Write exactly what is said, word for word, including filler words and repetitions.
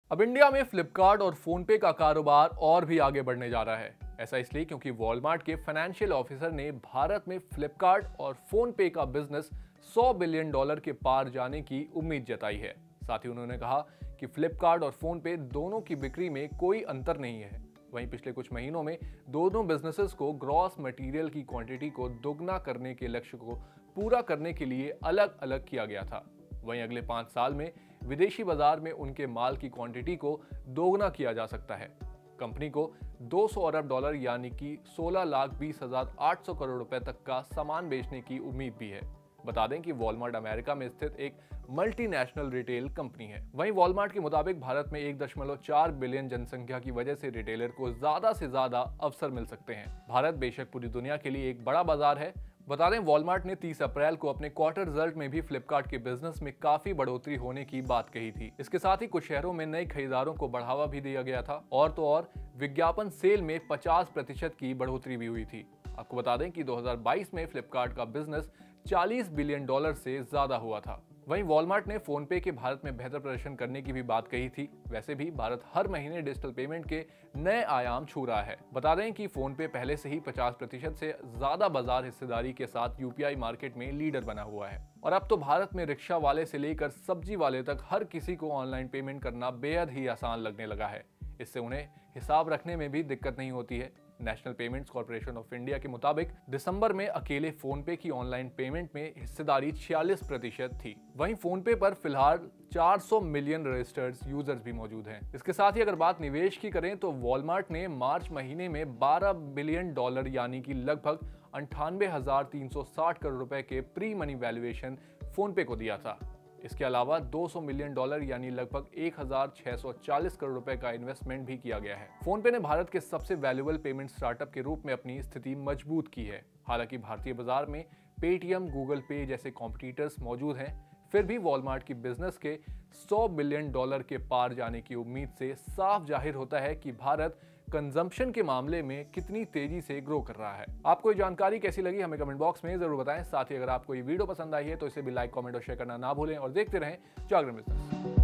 अब इंडिया में फ्लिपकार्ट और फोनपे का कारोबार और भी आगे बढ़ने जा रहा है। ऐसा इसलिए क्योंकि वॉलमार्ट के फाइनेंशियल ऑफिसर ने भारत में फ्लिपकार्ट और फोनपे का बिजनेस सौ बिलियन डॉलर के पार जाने की उम्मीद जताई है। साथ ही उन्होंने कहा कि फ्लिपकार्ट और फोनपे दोनों की बिक्री में कोई अंतर नहीं है। वहीं पिछले कुछ महीनों में दोनों बिजनेसेस को ग्रॉस मटेरियल की क्वांटिटी को दोगुना करने के लक्ष्य को पूरा करने के लिए अलग अलग किया गया था। वहीं अगले पांच साल में विदेशी बाजार में उनके माल की क्वांटिटी को दोगुना किया जा सकता है। कंपनी को दो सौ अरब डॉलर यानी कि सोलह लाख बीस हजार आठ सौ करोड़ रुपए तक का सामान बेचने की उम्मीद भी है। बता दें कि वॉलमार्ट अमेरिका में स्थित एक मल्टीनेशनल रिटेल कंपनी है। वहीं वॉलमार्ट के मुताबिक भारत में एक दशमलव चार बिलियन जनसंख्या की वजह से रिटेलर को ज्यादा से ज्यादा अवसर मिल सकते हैं। भारत बेशक पूरी दुनिया के लिए एक बड़ा बाजार है। बता दें वॉलमार्ट ने तीस अप्रैल को अपने क्वार्टर रिजल्ट में भी फ्लिपकार्ट के बिजनेस में काफी बढ़ोतरी होने की बात कही थी। इसके साथ ही कुछ शहरों में नए खरीदारों को बढ़ावा भी दिया गया था और तो और विज्ञापन सेल में पचास प्रतिशत की बढ़ोतरी भी हुई थी। आपको बता दें कि दो हज़ार बाईस में फ्लिपकार्ट का बिजनेस चालीस बिलियन डॉलर से ज्यादा हुआ था। वहीं वॉलमार्ट ने फोनपे के भारत में बेहतर प्रदर्शन करने की भी बात कही थी। वैसे भी भारत हर महीने डिजिटल पेमेंट के नए आयाम छू रहा है। बता दें कि फोनपे पहले से ही पचास प्रतिशत से ज्यादा बाजार हिस्सेदारी के साथ यूपीआई मार्केट में लीडर बना हुआ है और अब तो भारत में रिक्शा वाले से लेकर सब्जी वाले तक हर किसी को ऑनलाइन पेमेंट करना बेहद ही आसान लगने लगा है। इससे उन्हें हिसाब रखने में भी दिक्कत नहीं होती है। National Payments Corporation of India के मुताबिक दिसंबर में अकेले फोनपे की ऑनलाइन पेमेंट में हिस्सेदारी छियालीस प्रतिशत थी। वहीं फोनपे पर फिलहाल चार सौ मिलियन रजिस्टर्ड यूजर्स भी मौजूद हैं। इसके साथ ही अगर बात निवेश की करें तो वॉलमार्ट ने मार्च महीने में बारह बिलियन डॉलर यानी कि लगभग अंठानवे हजार तीन सौ साठ करोड़ रुपए के प्री मनी वैल्यूएशन फोनपे को दिया था। इसके अलावा दो सौ मिलियन डॉलर यानी लगभग एक हजार छह सौ चालीस करोड़ रुपए का इन्वेस्टमेंट भी किया गया है। फोनपे ने भारत के सबसे वैल्यूएबल पेमेंट स्टार्टअप के रूप में अपनी स्थिति मजबूत की है। हालांकि भारतीय बाजार में पेटीएम, गूगल पे जैसे कॉम्पिटिटर्स मौजूद हैं, फिर भी वॉलमार्ट की बिजनेस के सौ बिलियन डॉलर के पार जाने की उम्मीद से साफ जाहिर होता है कि भारत कंजम्पशन के मामले में कितनी तेजी से ग्रो कर रहा है। आपको ये जानकारी कैसी लगी हमें कमेंट बॉक्स में जरूर बताएं। साथ ही अगर आपको ये वीडियो पसंद आई है तो इसे भी लाइक, कमेंट और शेयर करना ना भूलें और देखते रहें जागरण बिजनेस।